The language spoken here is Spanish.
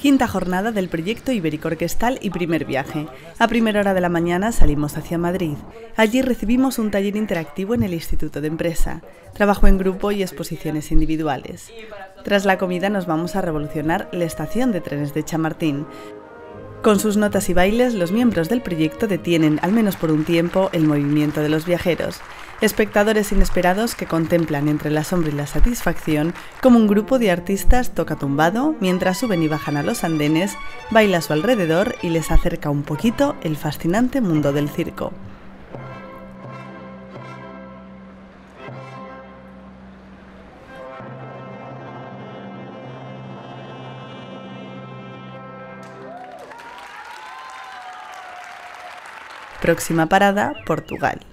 Quinta jornada del proyecto Ibérico Orquestal y primer viaje. A primera hora de la mañana salimos hacia Madrid. Allí recibimos un taller interactivo en el Instituto de Empresa, trabajo en grupo y exposiciones individuales. Tras la comida nos vamos a revolucionar la estación de trenes de Chamartín. Con sus notas y bailes, los miembros del proyecto detienen, al menos por un tiempo, el movimiento de los viajeros. Espectadores inesperados que contemplan entre el asombro y la satisfacción como un grupo de artistas toca tumbado mientras suben y bajan a los andenes, baila a su alrededor y les acerca un poquito el fascinante mundo del circo. Próxima parada, Portugal.